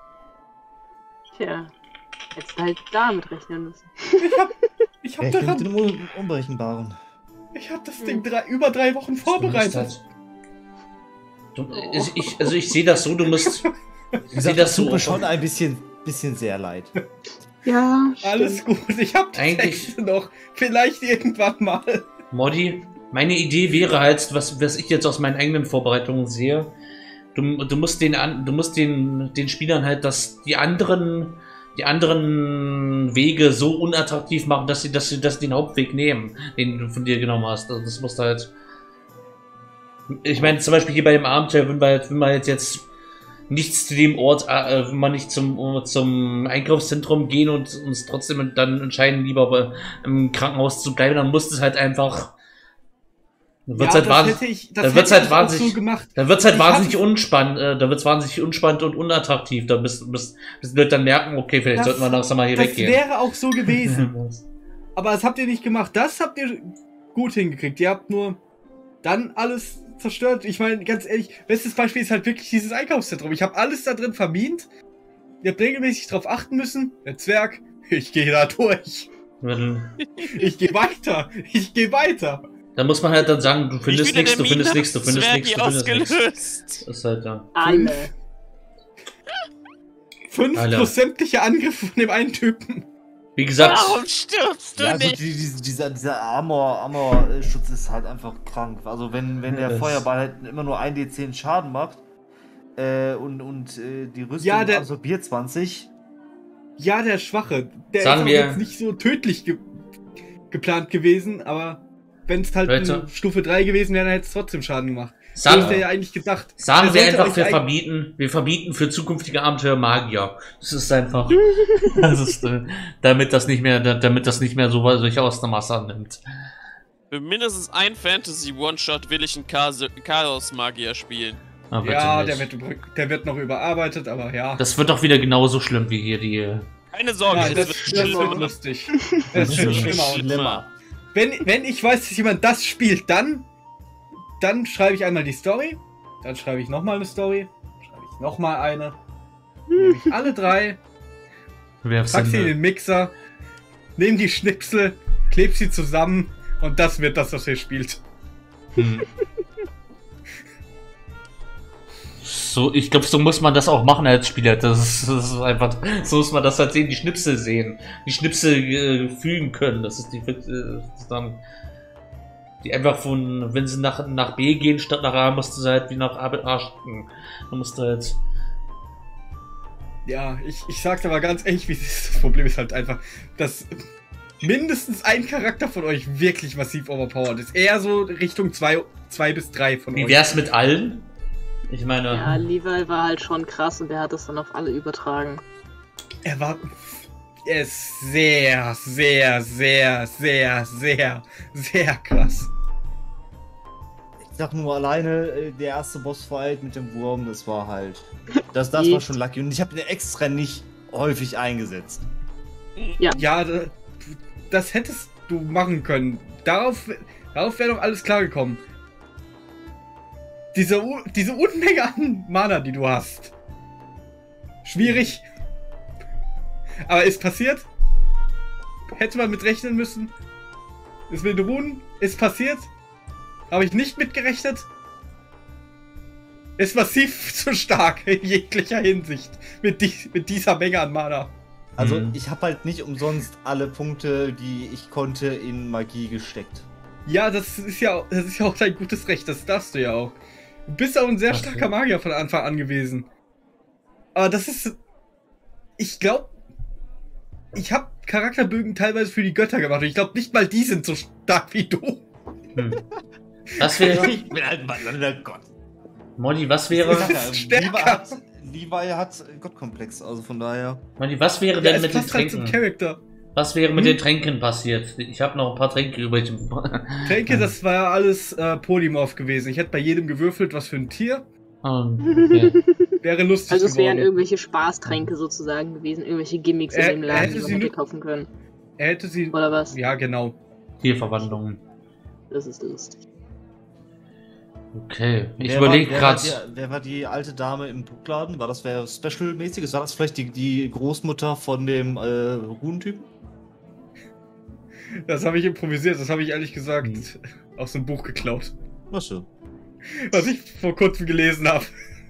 Tja, jetzt halt damit rechnen müssen. Ich hab, ich hab Rechnen mit daran. dem Un- Unberechenbaren. Ich hab das Ding drei, über drei Wochen vorbereitet. Du, ich, ich, also ich sehe das so, du musst. Wie Ich sehe gesagt, das das tut so. mir schon ein bisschen, bisschen sehr leid. Ja, Alles gut. Ich hab die Eigentlich- Texte noch. Vielleicht irgendwann mal. Modi, meine Idee wäre halt, was, was ich jetzt aus meinen eigenen Vorbereitungen sehe, du, du musst den an, du musst den, den Spielern halt das, die anderen, die anderen Wege so unattraktiv machen, dass sie, dass sie, dass sie den Hauptweg nehmen, den du von dir genommen hast. Also das musst du halt. Ich meine, zum Beispiel hier bei dem Abenteuer, wenn wir halt, wenn wir jetzt, jetzt nichts zu dem Ort, äh, wenn wir nicht zum, zum Einkaufszentrum gehen und uns trotzdem dann entscheiden, lieber bei, im Krankenhaus zu bleiben, dann musst du es halt einfach. Dann wird's halt das wahnsinnig, hätte ich, das dann wird's hätte halt ich auch wahnsinnig- so gemacht. dann wird's halt Ich wahnsinnig hatte- unspannend, äh, da wird's wahnsinnig unspannend und unattraktiv. Da bis, bis, bis die Leute dann merken, okay, vielleicht Das- sollten wir langsam mal hier Das weggehen. wäre auch so gewesen. Aber Aber das habt ihr nicht gemacht. Das habt ihr gut hingekriegt. Ihr habt nur dann alles zerstört. Ich meine, ganz ehrlich, bestes Beispiel ist halt wirklich dieses Einkaufszentrum. Ich habe alles da drin vermint. Ihr habt regelmäßig drauf achten müssen. Der Zwerg, ich gehe da durch. Ich gehe weiter. Ich gehe weiter. Da muss man halt dann sagen, du findest nichts, du findest nichts, du findest Zwergi nichts, du findest nichts. ausgelöst. Das ist halt ja. Alle. Fünf Alter. plus sämtliche Angriffe von dem einen Typen. Wie gesagt, Warum stirbst du Ja, gut, nicht? die, die, dieser, dieser Armor, Armor-Schutz ist halt einfach krank. Also wenn, wenn der Das- Feuerball halt immer nur ein D zehn Schaden macht äh, und, und äh, die Rüstung Ja, der- absorbiert zwanzig. Ja, der Schwache. Der Sagen ist auch wir- jetzt nicht so tödlich ge geplant gewesen, aber wenn es halt Leute. eine Stufe drei gewesen wäre, dann hätte es trotzdem Schaden gemacht. So sagen, ist der ja eigentlich gedacht. sagen Der wir sollte einfach, euch wir eig- verbieten, wir verbieten für zukünftige Abenteuer Magier. Das ist einfach, das ist, äh, damit das nicht mehr, da- damit das nicht mehr so solche Ausmaße annimmt. Für mindestens ein Fantasy-One-Shot will ich einen Chaos-Magier spielen. Aber bitte Ja, nicht. der wird, übr- der wird noch überarbeitet, aber ja. Das wird doch wieder genauso schlimm wie hier die. äh, Keine Sorge, Nein, es das, wird das wird schlimmer. lustig. Das wird schlimmer. Und Schlimmer. wenn, wenn ich weiß, dass jemand das spielt, dann, dann schreibe ich einmal die Story. Dann schreibe ich nochmal eine Story. Schreibe ich nochmal eine. Nehme ich alle drei, Werf's pack sie in in, den Mixer, nehme die Schnipsel, kleb sie zusammen und das wird das, was ihr spielt. hm. So, ich glaube, so muss man das auch machen als Spieler. Das ist, das ist einfach, so muss man das halt sehen, die Schnipsel sehen, die Schnipsel äh, fügen können. Das ist die, äh, das ist dann, die einfach von, wenn sie nach, nach B gehen statt nach A, musst du halt wie nach A mit A schicken. Du musst halt, Ja, ich, ich sag's aber ganz ehrlich, wie es ist. Das Problem ist halt einfach, dass mindestens ein Charakter von euch wirklich massiv overpowered ist. Eher so Richtung zwei, zwei bis drei von wie euch. wär's mit allen? Ich meine, Ja, Levi war halt schon krass und der hat das dann auf alle übertragen. Er war. Er ist sehr, sehr, sehr, sehr, sehr, sehr krass. Ich sag nur alleine, äh, der erste Bossfight mit dem Wurm, das war halt. Das, das Geht. war schon lucky. Und ich habe den extra nicht häufig eingesetzt. Ja, da- das hättest du machen können. Darauf, darauf wäre doch alles klar gekommen. Diese, U- diese Unmenge an Mana, die du hast. Schwierig. Aber ist passiert. Hätte man mit rechnen müssen. Ist mit Runen. Ist passiert. Habe ich nicht mitgerechnet. Ist massiv zu stark in jeglicher Hinsicht. Mit, die, mit dieser Menge an Mana. Also Mhm. ich habe halt nicht umsonst alle Punkte, die ich konnte, in Magie gesteckt. Ja, das ist ja, das ist ja auch dein gutes Recht, das darfst du ja auch. Du bist auch ein sehr Ach, starker ja. Magier von Anfang an gewesen. Aber das ist. Ich glaube. Ich habe Charakterbögen teilweise für die Götter gemacht und ich glaube nicht mal die sind so stark wie du. hm. Was wäre, Ich bin halt mal ein Gott. Molly, was Ich wäre, sag ja, stärker. Levi hat, Levi hat Gottkomplex, also von daher. Molly, was wäre Ja, denn es mit den passt halt zum Tränken? Charakter. Was wäre mit Hm? den Tränken passiert? Ich habe noch ein paar Tränke übrig. Tränke, das war alles äh, Polymorph gewesen. Ich hätte bei jedem gewürfelt, was für ein Tier. Ah, okay. Wäre lustig Also es wären geworden. irgendwelche Spaßtränke sozusagen gewesen, irgendwelche Gimmicks Er- in dem er Laden, hätte die man sie hätte nur- kaufen können. Er hätte sie. Oder was? Ja, genau. Tierverwandlungen. Das ist lustig. Okay, ich Wer überlege war- wer war gerade. die- Wer war die alte Dame im Buchladen? War das wer Special-mäßiges? War das vielleicht die, die Großmutter von dem äh, Runentypen? Das habe ich improvisiert, das habe ich ehrlich gesagt Hm. aus dem Buch geklaut. Was so? Was ich vor kurzem gelesen habe.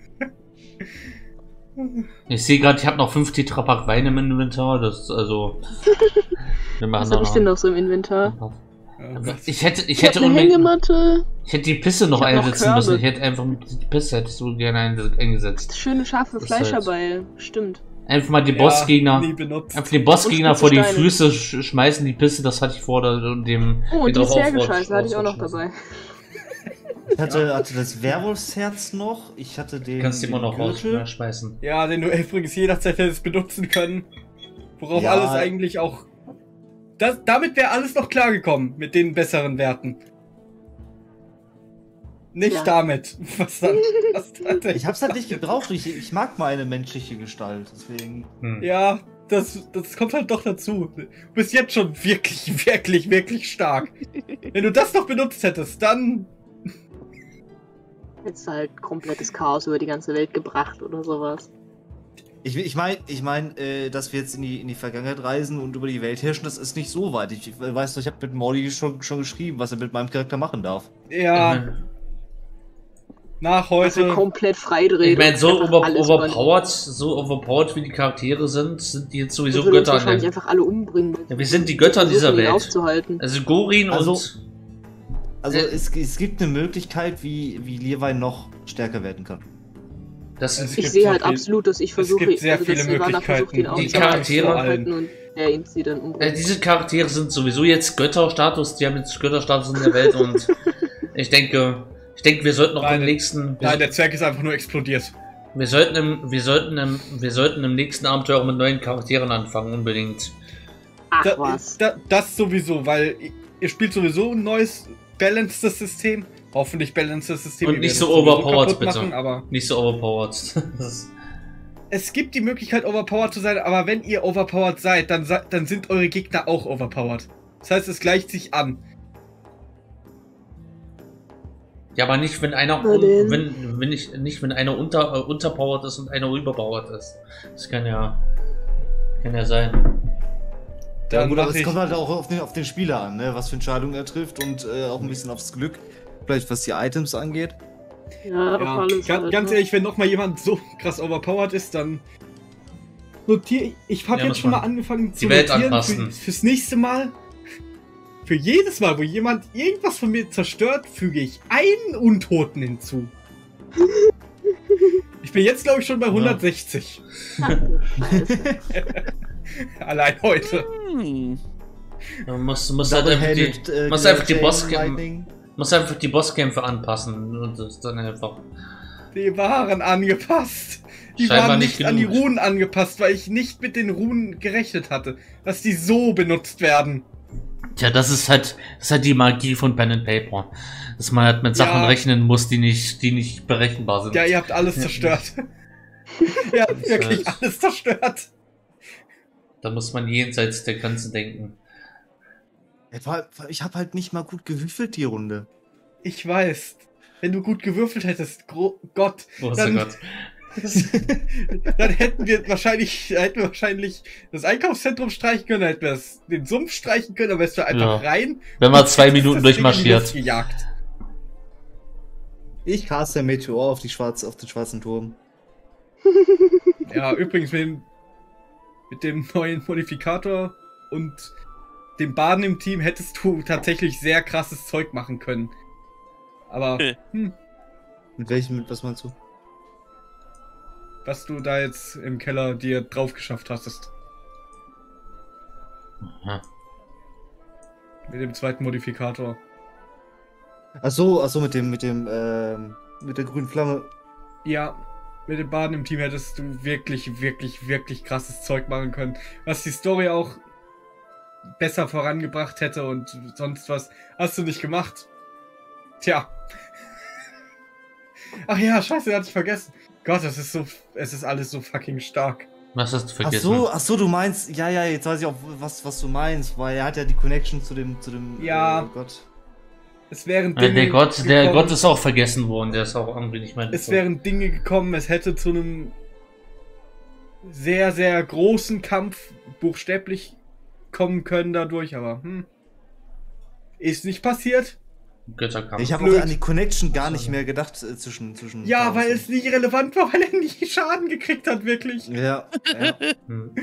Ich sehe gerade, ich habe noch fünf Tetrapack Wein im Inventar. Das ist also. Wir machen Was da habe ich denn noch so im Inventar? Ich hätte, ich Ich hätte hab eine unbedingt. Hängematte. Ich hätte die Pisse noch Ich hab noch einsetzen Körbe. müssen. Ich hätte einfach mit die Pisse hätte ich so gerne einse- eingesetzt. Schöne scharfe Das ist Fleisch halt- dabei. Stimmt. Einfach mal die Ja, Bossgegner. nie benutzt. Einfach den Bossgegner Und vor die spitze Steine. Füße sch schmeißen, die Pisse, das hatte ich vor da- dem. Oh, und den die drauf Zwergescheiße aufrutsch- hatte ich auch noch rausrutschen dabei. Ich hatte, hatte das Werwolfsherz noch. Ich hatte den. Du kannst die immer den noch Gürtel. rausschmeißen. Ja, den du übrigens jederzeit hättest benutzen können. Worauf Ja. alles eigentlich auch. Das, damit wäre alles noch klargekommen mit den besseren Werten. Nicht Ja. damit. Was dann? Was dann Ich hab's halt nicht gebraucht. Ich, ich mag meine menschliche Gestalt. Deswegen. Hm. Ja, das, das kommt halt doch dazu. Du bist jetzt schon wirklich, wirklich, wirklich stark. Wenn du das noch benutzt hättest, dann... Hättest du halt komplettes Chaos über die ganze Welt gebracht oder sowas. Ich, ich meine, ich mein, äh, dass wir jetzt in die, in die Vergangenheit reisen und über die Welt herrschen, das ist nicht so weit. Ich, ich weiß noch, ich habe mit Morty schon, schon geschrieben, was er mit meinem Charakter machen darf. Ja. Mhm. Nach Also heute... komplett freidrehen. Ich meine, so einfach over, alles overpowered, so overpowered wie die Charaktere sind, sind die jetzt Wir sowieso würden uns Götter. wahrscheinlich Ne? einfach alle umbringen. Ja, wir sind die Götter Wir dieser versuchen, ihn Welt. aufzuhalten. Also Gorin Also- und... Also Äh. es, es gibt eine Möglichkeit, wie, wie Levi noch stärker werden kann. Das Es ist gibt Ich sehe sehr halt viel- absolut, dass ich versuche, gibt sehr also dass viele Silvana versucht, ihn Möglichkeiten. Die aufzuhalten Charaktere- und er ihn sie dann Äh, umbringt. diese Charaktere sind sowieso jetzt Götterstatus, die haben jetzt Götterstatus in der Welt und ich denke, ich denke, wir sollten noch Nein, im nächsten, wir, Nein, der Zwerg ist einfach nur explodiert. wir sollten im, wir sollten im, wir sollten im nächsten Abenteuer auch mit neuen Charakteren anfangen, unbedingt. Ach Da, was. da, das sowieso, weil ihr spielt sowieso ein neues, balancedes System. Hoffentlich balancedes System. Und Ihr nicht werdet so es sowieso overpowered, kaputt bitte. Machen, aber Nicht so overpowered. Das- es gibt die Möglichkeit, overpowered zu sein, aber wenn ihr overpowered seid, dann, se- dann sind eure Gegner auch overpowered. Das heißt, es gleicht sich an. ja, aber nicht, wenn einer, Na denn. wenn, wenn ich, nicht, wenn einer unter, äh, unterpowered ist und einer überpowered ist. Das kann ja, kann ja sein. Ja, Dann gut, aber mach es ich, kommt halt auch auf den, auf den Spieler an, ne? Was für Entscheidungen er trifft und äh, auch ein bisschen aufs Glück. Vielleicht was die Items angeht. Ja, auf ja, alles ganz, halt, ganz ne? ehrlich, wenn noch mal jemand so krass overpowered ist, dann notiere ich. Ich habe Ja, jetzt muss schon mal man angefangen zu die Welt notieren für, anpassen. fürs nächste Mal. Für jedes Mal, wo jemand irgendwas von mir zerstört, füge ich einen Untoten hinzu. Ich bin jetzt, glaube ich, schon bei hundertsechzig. Ach du Scheiße. Allein heute. Hm. Man muss, muss halt einfach die, Double-headed, äh, muss einfach die Chain Bosskämpfe, Lightning. muss einfach die Bosskämpfe anpassen und das ist dann einfach. Die waren angepasst. Die Scheinbar waren nicht nicht an die genug. Runen angepasst, weil ich nicht mit den Runen gerechnet hatte, dass die so benutzt werden. Tja, das ist halt, das ist halt die Magie von Pen and Paper. Dass man halt mit Sachen Ja. rechnen muss, die nicht, die nicht berechenbar sind. Ja, ihr habt alles zerstört. Ja, wirklich halt- alles zerstört. Da muss man jenseits der Grenzen denken. Ja, vor allem- Ich habe halt nicht mal gut gewürfelt die Runde. Ich weiß. Wenn du gut gewürfelt hättest, Gro Gott, Oh Dann- Gott. dann hätten wir wahrscheinlich, hätten wir wahrscheinlich das Einkaufszentrum streichen können, dann hätten wir das, den Sumpf streichen können, dann wärst du einfach Ja. rein. Wenn man und zwei hättest Minuten das Ding in die Luft durchmarschiert. Gejagt. Ich caste Meteor auf, die schwarz, auf den schwarzen Turm. Ja, übrigens mit dem, mit dem neuen Modifikator und dem Baden im Team hättest du tatsächlich sehr krasses Zeug machen können. Aber hm, Mit welchem, mit was meinst du? was du da jetzt im Keller dir drauf geschafft hattest. Aha. Mit dem zweiten Modifikator. Ach so, ach so, mit dem, mit dem, ähm, mit der grünen Flamme. Ja, mit dem Baden im Team hättest du wirklich, wirklich, wirklich krasses Zeug machen können. Was die Story auch besser vorangebracht hätte und sonst was. Hast du nicht gemacht. Tja. Ach ja, scheiße, hatte ich vergessen. Gott, das ist so, es ist alles so fucking stark. Was hast du Ach vergessen? so, ach so, du meinst, ja, ja, jetzt weiß ich auch, was, was du meinst, weil er hat ja die Connection zu dem, zu dem, Ja. äh, Gott. Es wären Äh, Dinge der Gott, der gekommen, Gott ist auch vergessen worden, der ist auch irgendwie nicht mehr. es wären Dinge gekommen, es hätte zu einem sehr, sehr großen Kampf buchstäblich kommen können dadurch, aber hm, ist nicht passiert. Götterkampf. Ich habe Blöd. auch an die Connection gar nicht mehr gedacht äh, zwischen, zwischen. Ja, Chaos weil und- es nicht relevant war, weil er nie Schaden gekriegt hat, wirklich. Ja, ja. Hm.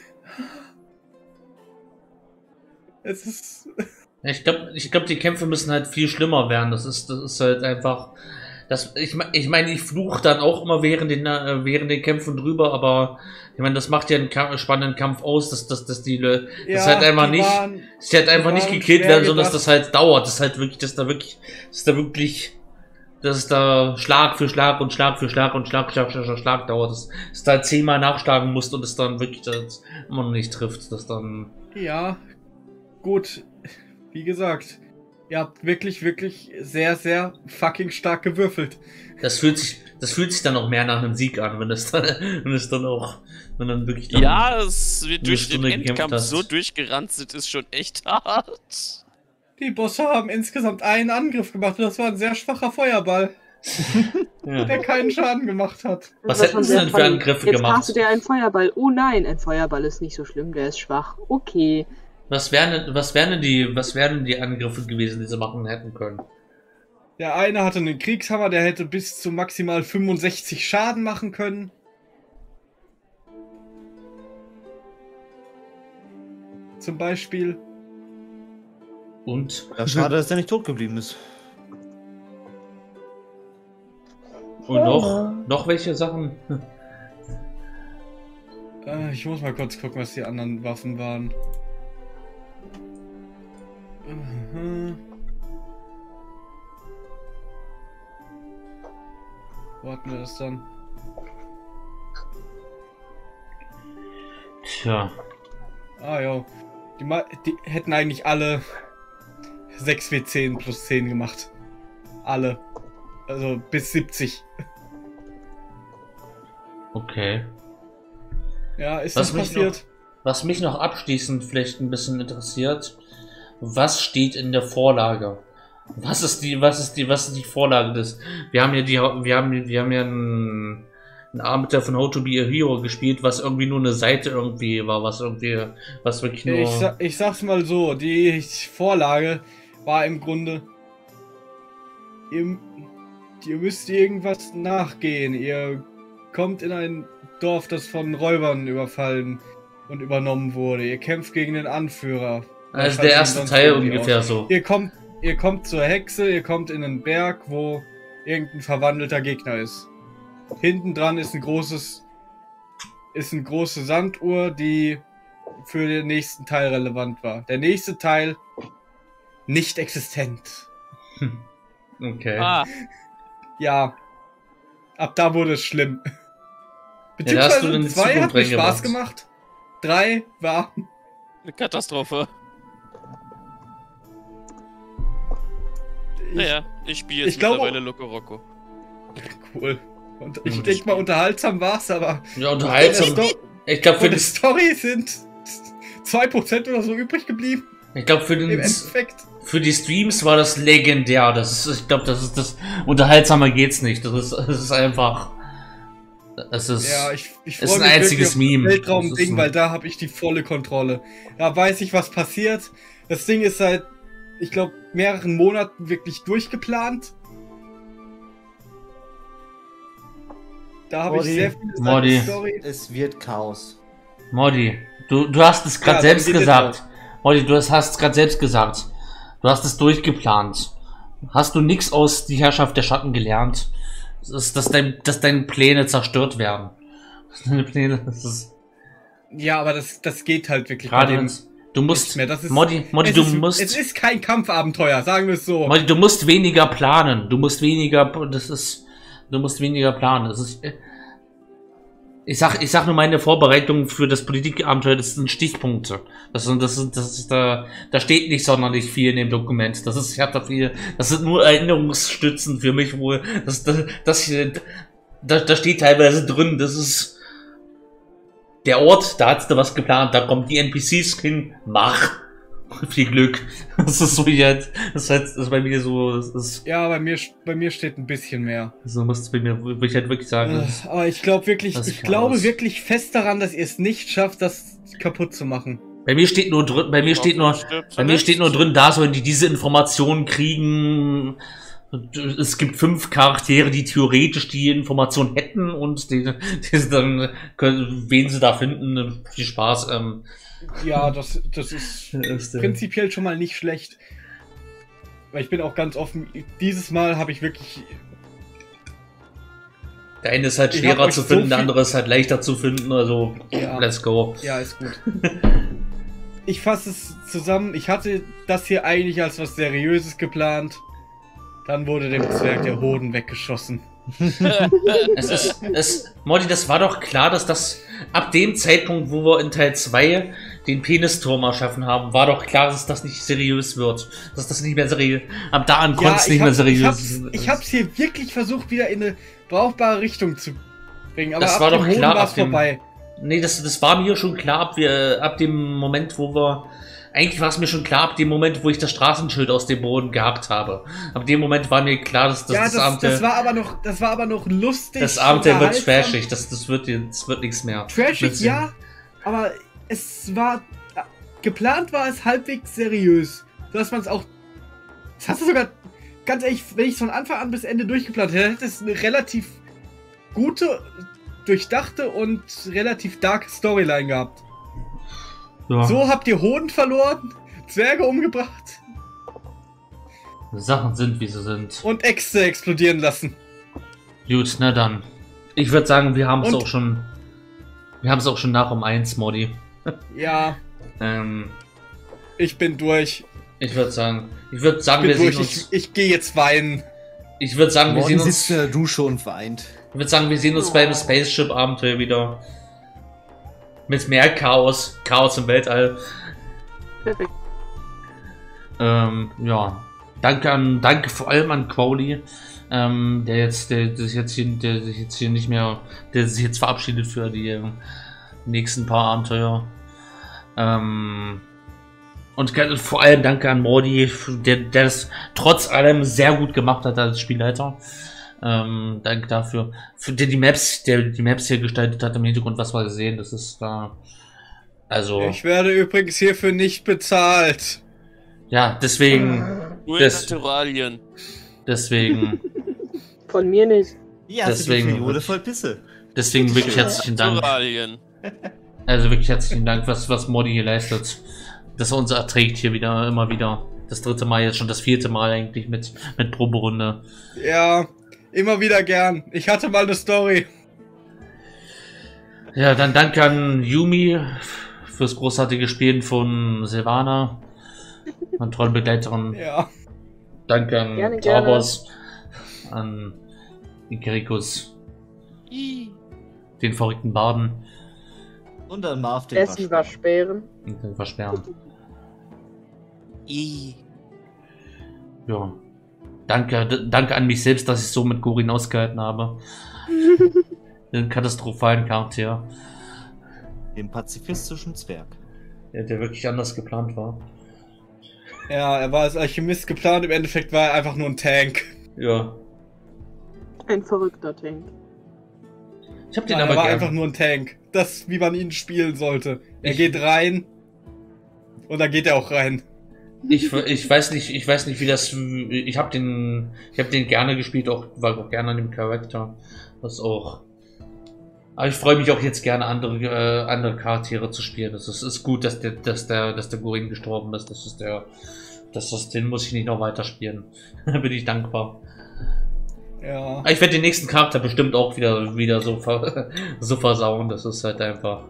Es ist. Ich glaube, ich glaub, die Kämpfe müssen halt viel schlimmer werden. Das ist, das ist halt einfach. Das, ich meine, ich, mein, ich fluche dann auch immer während den, äh, während den Kämpfen drüber, aber ich meine, das macht ja einen Ka spannenden Kampf aus, dass, dass, dass die, Le- das halt einfach die nicht, waren- dass die halt einfach die nicht waren gekillt schwer werden, sondern dass gedacht. das halt dauert. Das ist halt wirklich, dass da wirklich, dass da wirklich, dass es da Schlag für Schlag und Schlag für Schlag und Schlag, Schlag, Schlag, Schlag, Schlag dauert. Dass, dass da zehnmal nachschlagen musst und es dann wirklich das immer noch nicht trifft. Das dann. Ja, gut. Wie gesagt, Ihr habt wirklich, wirklich sehr, sehr fucking stark gewürfelt. Das fühlt sich, das fühlt sich dann auch mehr nach einem Sieg an, wenn es dann, wenn es dann auch, wenn dann wirklich dann Ja, dass wir durch den Stunde gekämpft Endkampf hast. so durchgerannt sind, ist schon echt hart. Die Bosse haben insgesamt einen Angriff gemacht und das war ein sehr schwacher Feuerball, Ja. der keinen Schaden gemacht hat. Was Das hätten war sie sehr denn für funny. Angriffe Jetzt gemacht? castet er einen Feuerball. Oh nein, ein Feuerball ist nicht so schlimm, der ist schwach. Okay. Was wären, was wären denn die, was wären die Angriffe gewesen, die sie machen hätten können? Der eine hatte einen Kriegshammer, der hätte bis zu maximal fünfundsechzig Schaden machen können. Zum Beispiel. Und, Ja, schade, dass er nicht tot geblieben ist. und noch, noch welche Sachen? Äh, ich muss mal kurz gucken, was die anderen Waffen waren. Mhm. Wo hatten wir das dann? Tja, Ah ja. Die, ma- die hätten eigentlich alle sechs W zehn plus zehn gemacht. Alle. Also bis siebzig. okay. Ja, ist Was das mich passiert? Was mich noch abschließend vielleicht ein bisschen interessiert, was steht in der Vorlage? Was ist die, was ist die, was ist die Vorlage des? Wir haben ja die, wir haben, wir haben ja einen, einen Abenteuer von How to Be a Hero gespielt, was irgendwie nur eine Seite irgendwie war, was irgendwie, was wirklich nur. Ich, sa ich sag's mal so, die Vorlage war im Grunde. Ihr, ihr müsst irgendwas nachgehen. Ihr kommt in ein Dorf, das von Räubern überfallen und übernommen wurde. Ihr kämpft gegen den Anführer. Also der erste Teil ungefähr so. Ihr kommt, ihr kommt zur Hexe, ihr kommt in einen Berg, wo irgendein verwandelter Gegner ist. Hinten dran ist ein großes, ist eine große Sanduhr, die für den nächsten Teil relevant war. Der nächste Teil nicht existent. Okay. Ah, Ja, ab da wurde es schlimm. Ja, da hast du Beziehungsweise den zwei hat mir Zukunft Spaß reingebracht. gemacht. Drei war eine Katastrophe. ich, Naja, ich spiele jetzt ich glaube- mittlerweile Loco Roco. cool. Und ich Ja, das- denke mal, unterhaltsam war's, aber Ja, unterhaltsam. von der, Sto Ich glaube für von der das, Story sind zwei Prozent oder so übrig geblieben. ich glaube für Im den, Endeffekt. für die Streams war das legendär. Das ist, ich glaube, das ist das unterhaltsamer geht's nicht. Das ist, das ist einfach. Es ist. Ja, ich, ich ist freue ein mich einziges wirklich auf Meme. das Das ist Weltraum-Ding, ein- weil da habe ich die volle Kontrolle. Da weiß ich, was passiert. Das Ding ist seit, ich glaube, mehreren Monaten wirklich durchgeplant. Da habe ich Modi. sehr viele Modi. Story. Es wird Chaos. Modi, du, du hast es gerade Ja, selbst dann geht es gesagt. Modi, du hast es gerade selbst gesagt. Du hast es durchgeplant. Hast du nichts aus die Herrschaft der Schatten gelernt? Das ist, dass, dein, dass deine Pläne zerstört werden. Deine Pläne, das ist Ja, aber das, das geht halt wirklich bei gerade. dem wenn's- Du musst. nicht mehr. Das ist, Modi, Modi, es du ist, musst. Es ist kein Kampfabenteuer, sagen wir es so. Modi, du musst weniger planen. Du musst weniger. Das ist. Du musst weniger planen. Das ist. Ich sag, ich sag nur meine Vorbereitung für das Politikabenteuer, das sind Stichpunkte. Das sind, das sind, das ist, da, da steht nicht sonderlich viel in dem Dokument. Das ist, ich hab da viel, das sind nur Erinnerungsstützen für mich, wo, das, das, das hier, da, da steht teilweise drin, das ist der Ort, da hast du was geplant, da kommen die N P Cs hin, mach. Viel Glück. Das ist so jetzt, das ist, halt, das ist bei mir so, das ist, Ja, bei mir, bei mir steht ein bisschen mehr. so muss es bei mir, würde ich halt wirklich sagen, das ist, Äh, Aber ich glaube wirklich, Das ich ist glaube Chaos. wirklich fest daran, dass ihr es nicht schafft, das kaputt zu machen. bei mir steht nur drin, bei mir steht nur, Stirbt Bei mir zuletzt. steht nur drin, da sollen die diese Informationen kriegen. Es gibt fünf Charaktere, die theoretisch die Information hätten und die, die dann können, wen sie da finden. Viel Spaß. Ähm, Ja, das, das ist ist, äh, prinzipiell schon mal nicht schlecht. Weil ich bin auch ganz offen, dieses Mal habe ich wirklich. der eine ist halt Ich schwerer hab euch zu so finden, der viel- andere ist halt leichter zu finden. Also, Ja. let's go. Ja, ist gut. Ich fasse es zusammen. Ich hatte das hier eigentlich als was Seriöses geplant. Dann wurde dem Zwerg der Hoden weggeschossen. Es ist, es, Modi, das war doch klar, dass das ab dem Zeitpunkt, wo wir in Teil zwei den Penisturm erschaffen haben, war doch klar, dass das nicht seriös wird. Dass das nicht mehr seriös. Ab da an konnte es nicht hab, mehr seriös. Ich hab's, ich hab's hier wirklich versucht, wieder in eine brauchbare Richtung zu bringen. Aber das ab war dem doch Hoden klar. war's Ab dem, vorbei. nee, das, das war mir schon klar, ab, wir, ab dem Moment, wo wir. Eigentlich war es mir schon klar, ab dem Moment, wo ich das Straßenschild aus dem Boden gehackt habe. Ab dem Moment war mir klar, dass das, ja, das, das, Abend. das war aber noch, das war aber noch lustig. Das Abend wird unterhaltsam. trashig. Das, das wird, das wird nichts mehr. Trashig, ja, aber es war. Geplant war es halbwegs seriös. Dass man es auch. Das hast du sogar. Ganz ehrlich, wenn ich es von Anfang an bis Ende durchgeplant hätte, hätte es eine relativ gute, durchdachte und relativ dark Storyline gehabt. Ja. So habt ihr Hoden verloren, Zwerge umgebracht. Sachen sind, wie sie sind. Und Äxte explodieren lassen. Gut, na dann. Ich würde sagen, wir haben es Und- auch schon. Wir haben es auch schon nach um eins, Modi. Ja, Ähm, ich bin durch. ich würde sagen, ich würde Ich sagen, bin wir sehen durch. uns. Ich, ich gehe jetzt weinen. Ich würde sagen, wir Morgen sehen uns. sitzt in der Dusche und weint. Ich würde sagen, wir sehen uns beim Spaceship-Abenteuer wieder. Mit mehr Chaos. Chaos im Weltall. Perfekt. Ähm, ja. Danke an, danke vor allem an Crowley, ähm, der jetzt, der, der sich jetzt hier, der sich jetzt hier nicht mehr, der sich jetzt verabschiedet für die äh, nächsten paar Abenteuer. Ähm, und ge- vor allem danke an Mordi, der, der das trotz allem sehr gut gemacht hat als Spielleiter. Ähm, danke dafür. Für der die Maps, der die Maps hier gestaltet hat im Hintergrund, was wir gesehen, das ist da. Äh, also. Ich werde übrigens hierfür nicht bezahlt. Ja, deswegen. Nur Das- in Naturalien. Deswegen. Von mir nicht. Ja, Deswegen- deswegen Fiole voll Pisse. Deswegen wirklich herzlichen Dank. Naturalien. Also wirklich herzlichen Dank, was, was Modi hier leistet. Dass er uns erträgt hier wieder, immer wieder. Das dritte Mal, jetzt schon das vierte Mal eigentlich mit, mit Proberunde. Ja, immer wieder gern. Ich hatte mal eine Story. Ja, dann danke an Yumi fürs großartige Spielen von Silvana. An treue Begleiterin. Ja. Danke an Gerne, gerne. Tarbos, an Ikarikus, Ih. den verrückten Barden Und dann Marv den Essen Waschbär. Waschbären. und den Versperren. Ih. Ja. Danke, d- danke an mich selbst, dass ich so mit Gorin ausgehalten habe. Den katastrophalen Charakter, Den pazifistischen Zwerg. der, der wirklich anders geplant war. Ja, er war als Alchemist geplant, im Endeffekt war er einfach nur ein Tank. Ja. Ein verrückter Tank. Ich hab den Nein, er aber war gern. einfach nur ein Tank. Das, wie man ihn spielen sollte. Er Ich- geht rein. Und dann geht er auch rein. Ich, ich weiß nicht, ich weiß nicht, wie das. Ich habe den, ich habe den gerne gespielt, auch war auch gerne an dem Charakter. Das auch. Aber ich freue mich auch jetzt gerne andere, äh, andere Charaktere zu spielen. Das ist, ist gut, dass der, dass der, dass der Gorin gestorben ist. Das ist der, das ist, den muss ich nicht noch weiter spielen. Da bin ich dankbar. Ja. Aber ich werde den nächsten Charakter bestimmt auch wieder, wieder so, ver so versauen. Das ist halt einfach.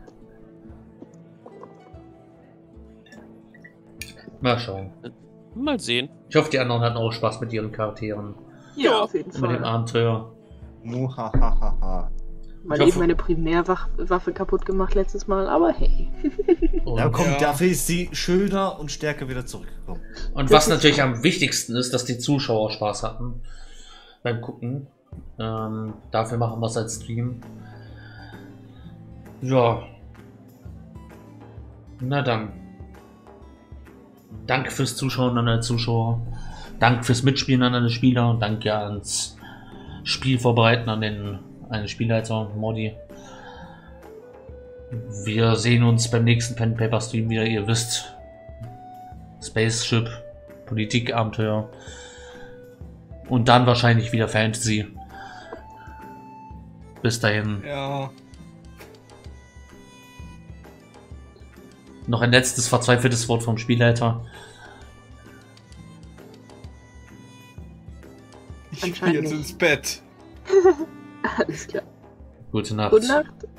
Mal schauen. Mal sehen. Ich hoffe, die anderen hatten auch Spaß mit ihren Charakteren. Ja, Ja, auf jeden Mit dem Fall. Abenteuer. Muhahaha. Mal Ich eben hoffe- meine Primärwaffe kaputt gemacht letztes Mal, aber hey. Und, Ja, komm, Ja. dafür ist sie schöner und stärker wieder zurückgekommen. und was natürlich am wichtigsten ist, dass die Zuschauer Spaß hatten beim Gucken. Ähm, dafür machen wir es als Stream. Ja. Na dann. Danke fürs Zuschauen an alle Zuschauer. Danke fürs Mitspielen an alle Spieler und danke ans Spiel vorbereiten an den, an den Spielleiter Modi. Wir sehen uns beim nächsten Pen Paper Stream wieder, ihr wisst. Spaceship, Politikabenteuer und dann wahrscheinlich wieder Fantasy. Bis dahin. Ja. Noch ein letztes verzweifeltes Wort vom Spielleiter. Ich gehe Anscheinend jetzt nicht. ins Bett. Alles klar. Gute Nacht. Gute Nacht.